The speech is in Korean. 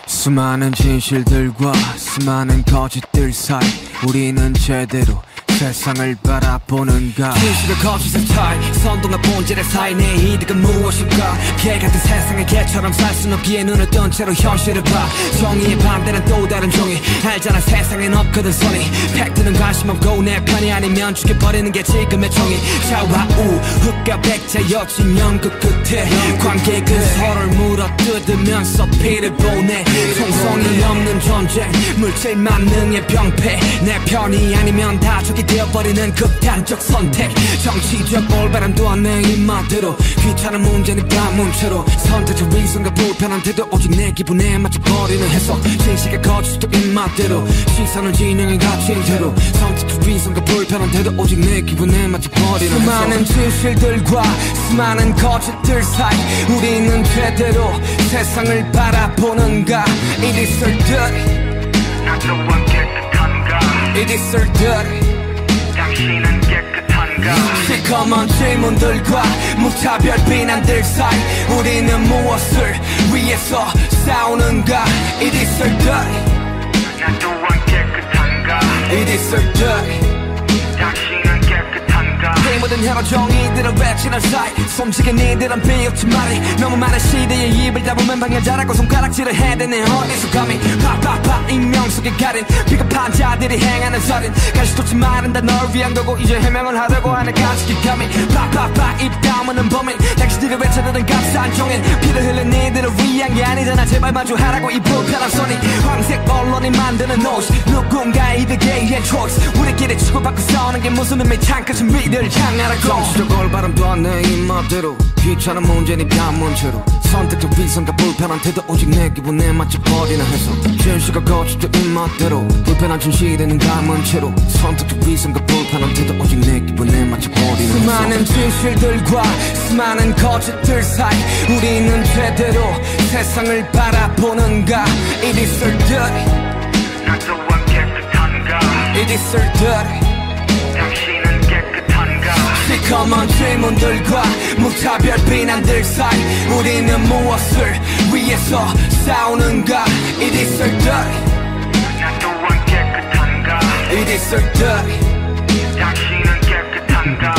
수많은 진실들과 수많은 거짓들 사이 우리는 제대로 세상을 바라보는가. 진실과 거짓의 차이, 선동과 본질의 사이 내 이득은 무엇일까. 개같은 세상에 개처럼 살 순 없기에 눈을 뜬 채로 현실을 봐. 정의의 반대는 또 다른 종이. 알잖아 세상엔 없거든 선이. 팩트는 관심 없고 내 편이 아니면 죽여버리는 게 지금의 정의. 좌와 우 흑과 백자 여친 연극 끝에 관객은 서로를 물어뜯으면서 피를 보내. 총성이 없는 전쟁, 물질 만능의 병폐. 내 편이 아니면 다 적이 되어버리는 극단적 선택. 정치적 올바람도 안 내 입맛대로. 귀찮은 문제니까 문체로. 선택적 위선과 불편한 태도 오직 내 기분에 맞춰 버리는 해석. 진실과 거짓도 입맛대로. 시선을 진영에 갇힌 채로. 선택적 위선과 불편한 태도 오직 내 기분에 맞춰 버리는 해석. 수많은 진실들과 수많은 거짓들 사이 우리는 제대로 세상을 바라보는가. It is so dirty. 나 또한 깨끗한가. It is so dirty. 당신은 깨끗한가. 시커먼 질문들과 무차별 비난들 사이 우리는 무엇을 위해서 싸우는가. It is so dirty. 난 또한 깨끗한가. It is so dirty. 당신은 깨끗한가. 이 모든 혀로 정의들을 외치는 사이 숨지게 니들은 비웃지 말이. 너무 많은 시대에 입을 다보면 방해자라고 손가락질을 해대네. 어디서 감히 팍팍팍 익명 속에 가린 비겁한 자들이 행하는 살인. 가시돋지 말은 다 널 위한 거고 이제 해명을 하려고 하는 가식이 감히 팍팍팍 입 다무는 범인. 당신들이 외쳐대던 값싼 종인. 피를 흘린 니들을 위한 게 아니잖아. 제발 마주하라고 이 불편한 소리. 황색 언론이 만드는 노시 누군가의 이득의 초이스. 우리끼리 치고받고 싸우는 게 무슨 의미. 창까지 미래를 향하라고. 정치적 올바람도 안 내 입맛대로. 귀찮은 문제니까 문체로. 선택적 위선과 불편한 태도 오직 내 기분에 맞춰 버리는 해석. 진실과 거짓도 입맛대로. 불편한 진실에는 감은 채로. 선택적 위선과 불편한 태도 오직 내 기분에 맞춰 버리는 해석. 수많은 진실들과 수많은 거짓들 사이 우리는 제대로 세상을 바라보는가. It is so dirty. 나 또한 깨끗한가. It is so dirty. 당신은 깨끗한가. 시커먼 질문들과 무차별 비난들 사이 우리는 무엇을 위해서 싸우는가. It is so dirty. 나 또한 깨끗한가. It is so dirty. 당신은 깨끗한가.